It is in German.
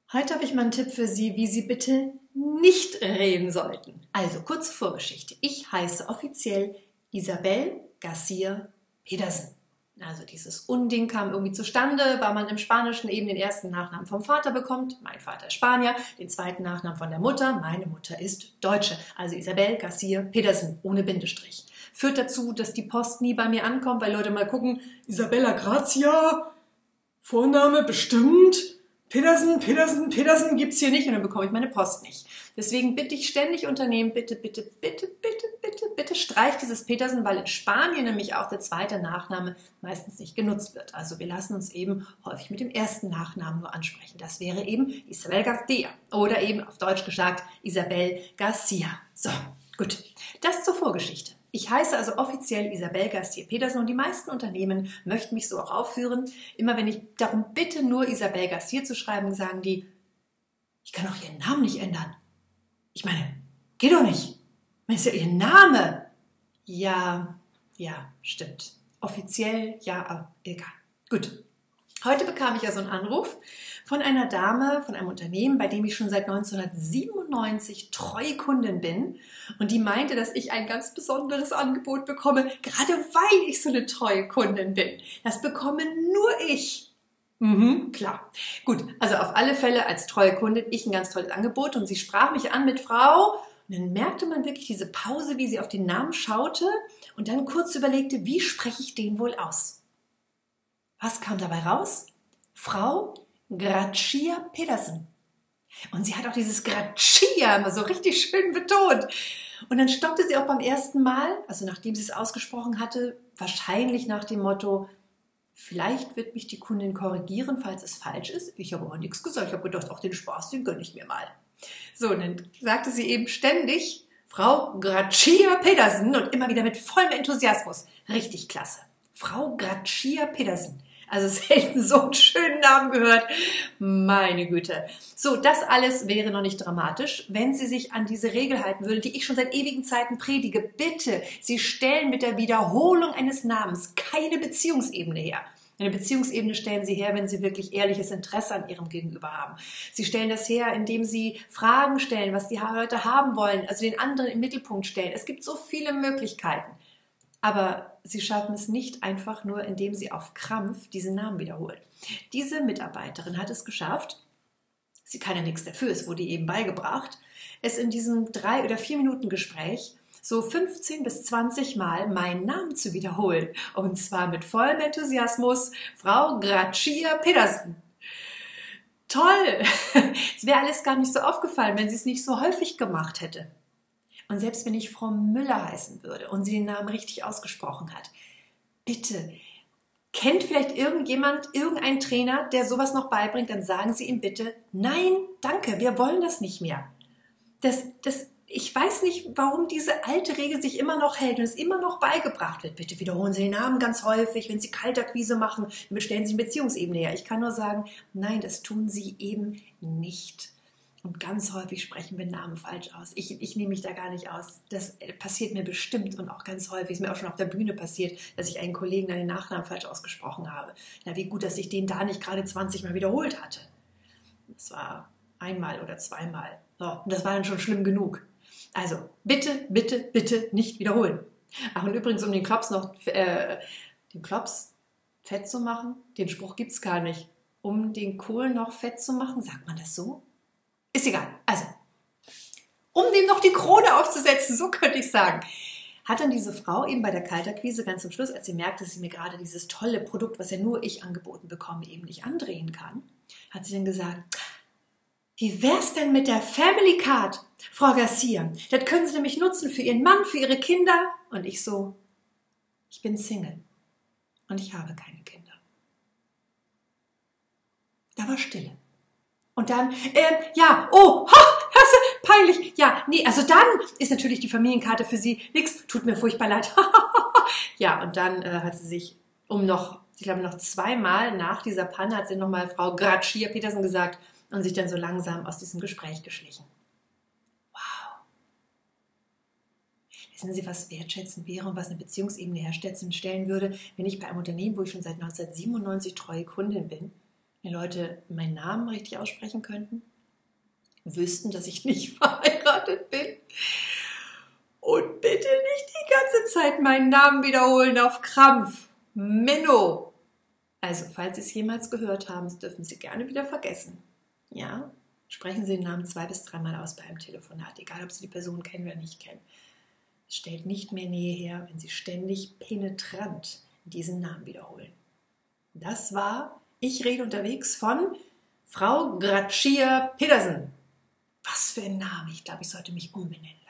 Heute habe ich mal einen Tipp für Sie, wie Sie bitte nicht reden sollten. Also, kurze Vorgeschichte. Ich heiße offiziell Isabel Garcia Pedersen. Also dieses Unding kam irgendwie zustande, weil man im Spanischen eben den ersten Nachnamen vom Vater bekommt. Mein Vater ist Spanier, den zweiten Nachnamen von der Mutter. Meine Mutter ist Deutsche. Also Isabel Garcia Pedersen, ohne Bindestrich. Führt dazu, dass die Post nie bei mir ankommt, weil Leute mal gucken, Isabella Grazia, Vorname bestimmt, Pedersen gibt's hier nicht und dann bekomme ich meine Post nicht. Deswegen bitte ich ständig Unternehmen, bitte streicht dieses Pedersen, weil in Spanien nämlich auch der zweite Nachname meistens nicht genutzt wird. Also wir lassen uns eben häufig mit dem ersten Nachnamen nur ansprechen. Das wäre eben Isabel Garcia oder eben auf Deutsch gesagt Isabel Garcia. So, gut. Das zur Vorgeschichte. Ich heiße also offiziell Isabel Garcia Pedersen und die meisten Unternehmen möchten mich so auch aufführen. Immer wenn ich darum bitte, nur Isabel Garcia zu schreiben, sagen die, ich kann doch Ihren Namen nicht ändern. Ich meine, geht doch nicht. Das ist ja Ihr Name. Ja, stimmt. Offiziell, ja, aber egal. Gut. Heute bekam ich also einen Anruf von einer Dame, von einem Unternehmen, bei dem ich schon seit 1997 treue Kundin bin. Und die meinte, dass ich ein ganz besonderes Angebot bekomme, gerade weil ich so eine treue Kundin bin. Das bekomme nur ich. Klar. Gut, also auf alle Fälle als treue Kundin ich ein ganz tolles Angebot. Und sie sprach mich an mit Frau. Und dann merkte man wirklich diese Pause, wie sie auf den Namen schaute und dann kurz überlegte, wie spreche ich den wohl aus? Was kam dabei raus? Frau Grazia Pedersen. Und sie hat auch dieses Grazia immer so richtig schön betont. Und dann stoppte sie auch beim ersten Mal, also nachdem sie es ausgesprochen hatte, wahrscheinlich nach dem Motto, vielleicht wird mich die Kundin korrigieren, falls es falsch ist. Ich habe aber nichts gesagt. Ich habe gedacht, auch den Spaß, den gönne ich mir mal. So, und dann sagte sie eben ständig, Frau Grazia Pedersen und immer wieder mit vollem Enthusiasmus. Richtig klasse. Frau Grazia Pedersen. Also selten so einen schönen Namen gehört. Meine Güte. So, das alles wäre noch nicht dramatisch, wenn Sie sich an diese Regel halten würden, die ich schon seit ewigen Zeiten predige. Bitte, Sie stellen mit der Wiederholung eines Namens keine Beziehungsebene her. Eine Beziehungsebene stellen Sie her, wenn Sie wirklich ehrliches Interesse an Ihrem Gegenüber haben. Sie stellen das her, indem Sie Fragen stellen, was die Leute haben wollen, also den anderen im Mittelpunkt stellen. Es gibt so viele Möglichkeiten. Aber sie schaffen es nicht einfach nur, indem sie auf Krampf diesen Namen wiederholen. Diese Mitarbeiterin hat es geschafft, sie kann ja nichts dafür, es wurde ihr eben beigebracht, es in diesem 3 oder 4 Minuten Gespräch so 15 bis 20 Mal meinen Namen zu wiederholen. Und zwar mit vollem Enthusiasmus, Frau Grazia Pedersen. Toll! Es wäre alles gar nicht so aufgefallen, wenn sie es nicht so häufig gemacht hätte. Und selbst wenn ich Frau Müller heißen würde und sie den Namen richtig ausgesprochen hat, bitte, kennt vielleicht irgendjemand, irgendein Trainer, der sowas noch beibringt, dann sagen Sie ihm bitte, nein, danke, wir wollen das nicht mehr. Ich weiß nicht, warum diese alte Regel sich immer noch hält und es immer noch beigebracht wird. Bitte wiederholen Sie den Namen ganz häufig, wenn Sie Kaltakquise machen, damit stellen Sie eine Beziehungsebene her. Ich kann nur sagen, nein, das tun Sie eben nicht. Und ganz häufig sprechen wir Namen falsch aus. Ich nehme mich da gar nicht aus. Das passiert mir bestimmt und auch ganz häufig. Ist mir auch schon auf der Bühne passiert, dass ich einen Kollegen den Nachnamen falsch ausgesprochen habe. Na, wie gut, dass ich den da nicht gerade 20 Mal wiederholt hatte. Das war einmal oder zweimal. So, und das war dann schon schlimm genug. Also, bitte nicht wiederholen. Ach, und übrigens, um den Klops fett zu machen, den Spruch gibt es gar nicht. Um den Kohl noch fett zu machen, sagt man das so? Ist egal. Also, um dem noch die Krone aufzusetzen, so könnte ich sagen, hat dann diese Frau eben bei der Kaltakquise ganz zum Schluss, als sie merkte, dass sie mir gerade dieses tolle Produkt, was ja nur ich angeboten bekomme, eben nicht andrehen kann, hat sie dann gesagt, wie wär's denn mit der Family Card, Frau Garcia? Das können Sie nämlich nutzen für Ihren Mann, für Ihre Kinder. Und ich so, ich bin Single und ich habe keine Kinder. Da war Stille. Und dann, hörst du, peinlich. Ja, nee, also dann ist natürlich die Familienkarte für sie nix, tut mir furchtbar leid. Ja, und dann hat sie sich ich glaube noch 2 Mal nach dieser Panne hat sie nochmal Frau Grazia Pedersen gesagt und sich dann so langsam aus diesem Gespräch geschlichen. Wow. Wissen Sie, was wertschätzend wäre und was eine Beziehungsebene herstellen würde, wenn ich bei einem Unternehmen, wo ich schon seit 1997 treue Kundin bin, wenn Leute meinen Namen richtig aussprechen könnten, wüssten, dass ich nicht verheiratet bin und bitte nicht die ganze Zeit meinen Namen wiederholen auf Krampf. Menno. Also, falls Sie es jemals gehört haben, das dürfen Sie gerne wieder vergessen. Ja, sprechen Sie den Namen 2- bis 3-mal aus bei einem Telefonat, egal ob Sie die Person kennen oder nicht kennen. Es stellt nicht mehr Nähe her, wenn Sie ständig penetrant diesen Namen wiederholen. Das war Ich rede unterwegs von Frau Grazia Pedersen. Was für ein Name, ich glaube, ich sollte mich umbenennen.